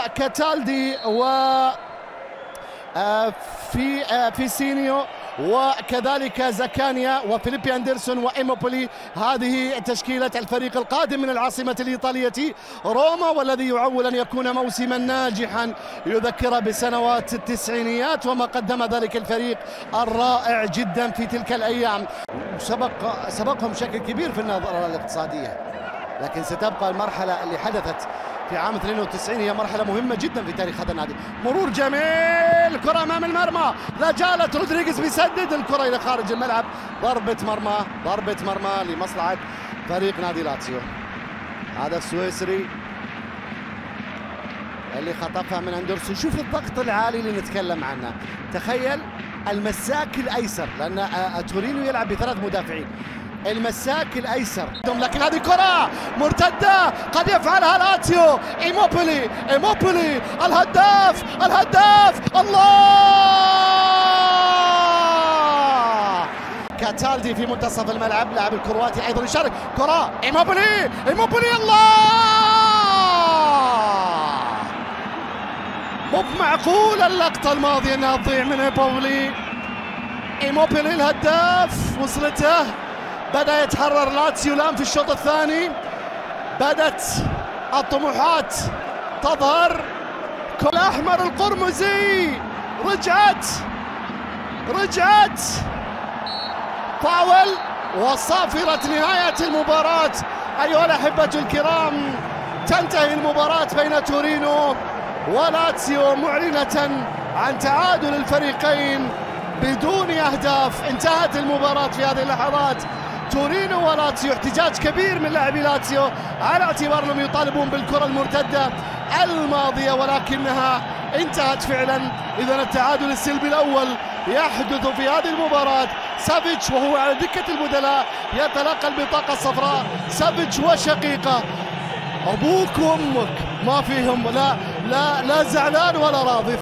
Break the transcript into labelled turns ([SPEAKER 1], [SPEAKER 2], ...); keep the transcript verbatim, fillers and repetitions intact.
[SPEAKER 1] كاتالدي و في فيسينيو وكذلك زكانيا وفيليبي أندرسون وإيموبولي. هذه تشكيلة الفريق القادم من العاصمة الإيطالية روما، والذي يعول أن يكون موسما ناجحا يذكر بسنوات التسعينيات وما قدم ذلك الفريق الرائع جدا في تلك الأيام. سبق سبقهم بشكل كبير في النظرة الاقتصادية، لكن ستبقى المرحلة اللي حدثت في عام اثنين وتسعين هي مرحلة مهمة جدا في تاريخ هذا النادي. مرور جميل، كرة أمام المرمى، لا جالت، رودريغيز بيسدد الكرة إلى خارج الملعب. ضربة مرمى، ضربة مرمى لمصلحة فريق نادي لاتسيو. هذا السويسري اللي خطفها من أندرسون. شوف الضغط العالي اللي نتكلم عنه. تخيل المساك الأيسر، لأن تورينو يلعب بثلاث مدافعين، المساك الايسر، لكن هذه كرة مرتدة قد يفعلها لاتسيو. ايموبولي، ايموبولي الهداف، الهداف، الله! كاتالدي في منتصف الملعب، لاعب الكرواتي ايضا يشارك. كرة ايموبولي، ايموبولي، الله! مو بمعقول اللقطة الماضية انها تضيع من ايموبولي. ايموبولي الهداف وصلته. بدأ يتحرر لاتسيو الآن في الشوط الثاني، بدت الطموحات تظهر. الأحمر القرمزي رجعت رجعت فاول، وصافرة نهاية المباراة. أيها الأحبة الكرام، تنتهي المباراة بين تورينو ولاتسيو معلنة عن تعادل الفريقين بدون أهداف. انتهت المباراة في هذه اللحظات. تورينو ولاتسيو، احتجاج كبير من لاعبي لاتسيو على اعتبار انهم يطالبون بالكرة المرتدة الماضية، ولكنها انتهت فعلا. اذا التعادل السلبي الاول يحدث في هذه المباراة. سافيتش وهو على دكة البدلاء يتلقى البطاقة الصفراء. سافيتش وشقيقه، ابوك وامك ما فيهم لا لا لا زعلان ولا راضي.